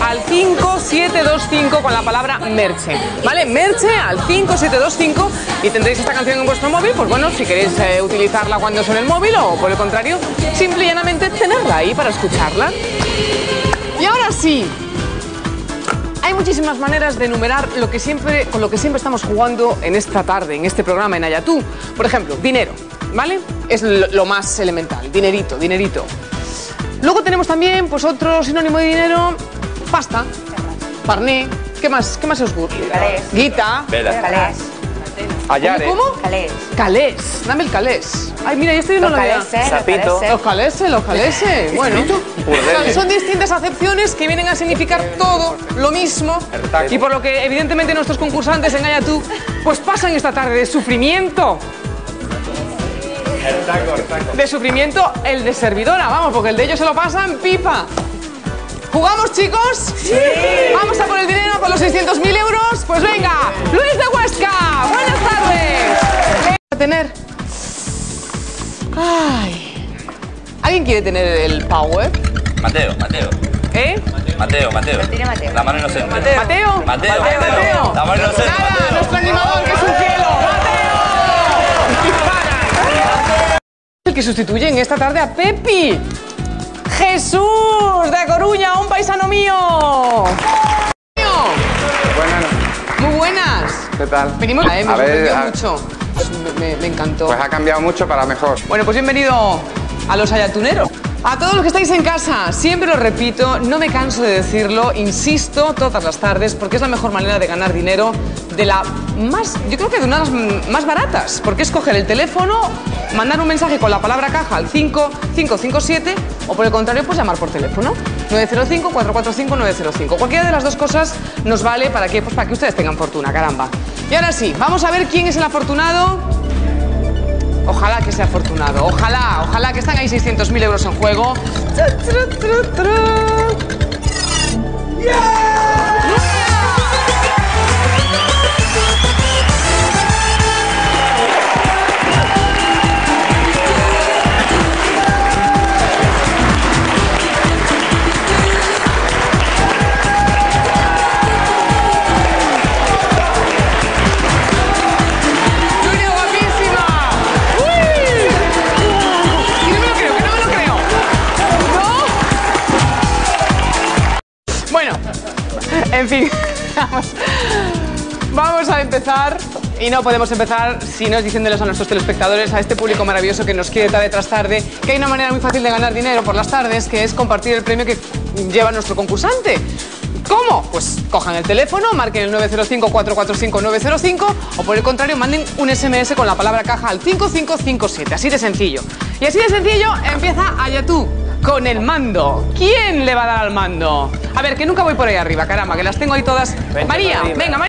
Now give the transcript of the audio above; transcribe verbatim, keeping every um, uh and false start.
al cinco siete dos cinco con la palabra Merche, ¿vale? Merche al cinco siete dos cinco y tendréis esta canción en vuestro móvil, pues bueno, si queréis eh, utilizarla cuando suene el móvil o por el contrario, simple y llanamente tenerla ahí para escucharla. Y ahora sí, hay muchísimas maneras de enumerar lo que siempre, con lo que siempre estamos jugando en esta tarde, en este programa, en Ayatú. Por ejemplo, dinero, ¿vale? Es lo, lo más elemental, dinerito, dinerito. Luego tenemos también, pues otro sinónimo de dinero, pasta, parné. ¿Qué más? ¿Qué más os gusta? Calés. Guita. Vela. Calés. Ayare. ¿Cómo? ¿Cómo? Calés. Calés. Dame el calés. Ay, mira, yo estoy viendo Los la calés, idea. eh, Sapito. los calés, Los calese, los calese. Bueno, Burdele. son distintas acepciones que vienen a significar todo lo mismo. Ertaco. Y por lo que, evidentemente, nuestros concursantes en Ayatú, pues pasan esta tarde de sufrimiento. De sufrimiento el de servidora, vamos, porque el de ellos se lo pasan pipa. ¿Jugamos, chicos? ¡Sí! Vamos a por el dinero, a por los seiscientos mil euros. Pues venga, Luis de Huesca, buenas tardes. A tener. Ay. ¿Alguien quiere tener el power? Mateo, Mateo. ¿Eh? Mateo, Mateo. tiene Mateo. La mano inocente. ¿Mateo? Mateo, Mateo. Mateo. La mano inocente, Nada, Mateo. nuestro animador, que es un cielo. ¡Mateo! El que sustituye en esta tarde a Pepi. Jesús de Coruña, un paisano mío. Buenas. Muy buenas. ¿Qué tal? Venimos a, eh, me A ver, sorprendió a- mucho. Me, me- me encantó. Pues ha cambiado mucho para mejor. Bueno, pues bienvenido a los Ayatuneros. A todos los que estáis en casa, siempre lo repito, no me canso de decirlo, insisto todas las tardes, porque es la mejor manera de ganar dinero, de la más, yo creo que de unas más baratas, porque es coger el teléfono, mandar un mensaje con la palabra caja al cinco cinco cinco siete o por el contrario, pues llamar por teléfono. nueve cero cinco, cuatro cuatro cinco, nueve cero cinco. Cualquiera de las dos cosas nos vale para que, pues para que ustedes tengan fortuna, caramba. Y ahora sí, vamos a ver quién es el afortunado. Ojalá que sea afortunado, ojalá, ojalá que están ahí seiscientos mil euros en juego. Tra, tra, tra, tra. ¡Nuria, guapísima! ¡Uy! Que no me lo creo, que no me lo creo. ¿No? Bueno, en fin, vamos, vamos a empezar. Y no podemos empezar si no es diciéndoles a nuestros telespectadores, a este público maravilloso que nos quiere tarde tras tarde, que hay una manera muy fácil de ganar dinero por las tardes, que es compartir el premio que lleva nuestro concursante. ¿Cómo? Pues cojan el teléfono, marquen el nueve cero cinco, cuatro cuatro cinco, nueve cero cinco o por el contrario manden un ese eme ese con la palabra caja al cinco cinco cinco siete. Así de sencillo. Y así de sencillo empieza Ayatú con el mando. ¿Quién le va a dar al mando? A ver, que nunca voy por ahí arriba, caramba, que las tengo ahí todas. María, venga, María.